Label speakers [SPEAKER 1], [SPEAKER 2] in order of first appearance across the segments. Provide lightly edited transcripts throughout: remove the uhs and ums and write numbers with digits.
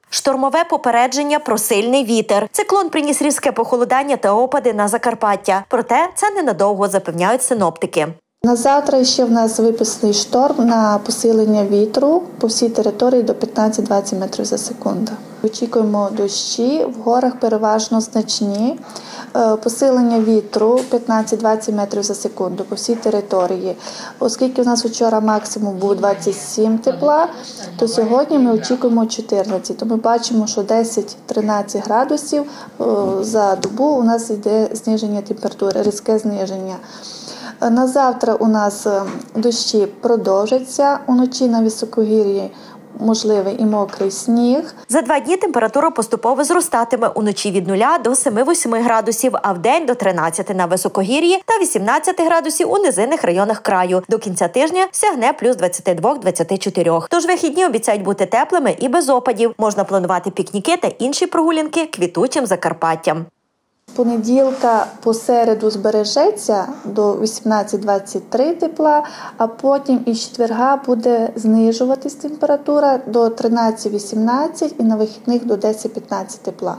[SPEAKER 1] Штормове попередження про сильний вітер. Циклон приніс різке похолодання та опади на Закарпаття. Проте це ненадовго, запевняють синоптики.
[SPEAKER 2] На завтра ще в нас виписаний шторм на посилення вітру по всій території до 15-20 метрів за секунду. Очікуємо дощі, в горах переважно значні. Посилення вітру 15-20 метрів за секунду по всій території. Оскільки у нас вчора максимум був 27 тепла, то сьогодні ми очікуємо 14. То ми бачимо, що 10-13 градусів за добу у нас йде зниження температури, різке зниження. На завтра у нас дощі продовжаться, уночі на високогір'ї можливий і мокрий сніг.
[SPEAKER 1] За 2 дні температура поступово зростатиме, уночі від 0 до 7-8 градусів, а вдень до 13 на високогір'ї та 18 градусів у низинних районах краю. До кінця тижня сягне плюс 22-24. Тож вихідні обіцяють бути теплими і без опадів. Можна планувати пікніки та інші прогулянки квітучим Закарпаттям.
[SPEAKER 2] З понеділка по середу збережеться до 18-23 тепла, а потім із четверга буде знижуватись температура до 13-18 і на вихідних до 10-15 тепла.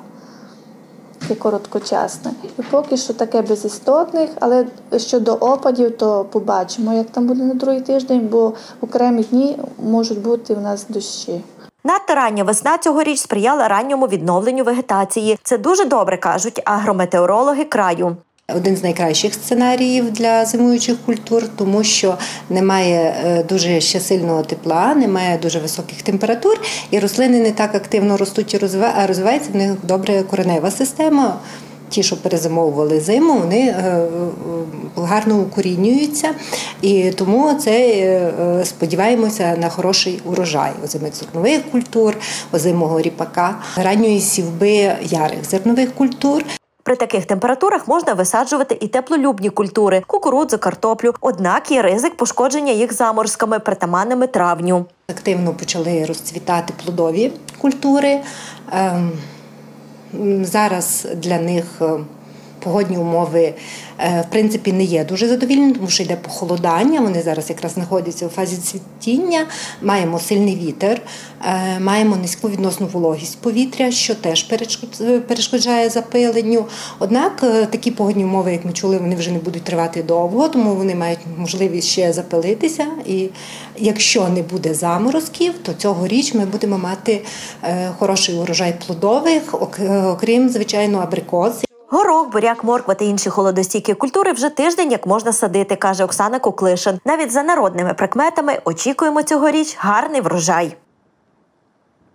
[SPEAKER 2] Таке короткочасне. І поки що таке без істотних, але щодо опадів, то побачимо, як там буде на другий тиждень, бо в окремі дні можуть бути у нас дощі.
[SPEAKER 1] Надто рання весна цьогоріч сприяла ранньому відновленню вегетації. Це дуже добре, кажуть агрометеорологи краю.
[SPEAKER 3] Один з найкращих сценаріїв для зимуючих культур, тому що немає дуже ще сильного тепла, немає дуже високих температур, і рослини не так активно ростуть і розвиваються, в них добре коренева система. Ті, що перезимовували зиму, вони гарно укорінюються, і тому сподіваємося на хороший урожай озимих зернових культур, озимого ріпака, ранньої сівби ярих зернових культур.
[SPEAKER 1] При таких температурах можна висаджувати і теплолюбні культури – кукурудзу, картоплю. Однак є ризик пошкодження їх заморозками, притаманними травню.
[SPEAKER 3] Активно почали розцвітати плодові культури. Зараз для них погодні умови, в принципі, не є дуже задовільними, тому що йде похолодання, вони зараз якраз знаходяться у фазі цвітіння, маємо сильний вітер, маємо низьку відносну вологість повітря, що теж перешкоджає запиленню. Однак такі погодні умови, як ми чули, вони вже не будуть тривати довго, тому вони мають можливість ще запилитися. І якщо не буде заморозків, то цьогоріч ми будемо мати хороший урожай плодових, окрім, звичайно, абрикос.
[SPEAKER 1] Горох, буряк, морква та інші холодостійкі культури вже тиждень як можна садити, каже Оксана Куклишин. Навіть за народними прикметами очікуємо цьогоріч гарний врожай.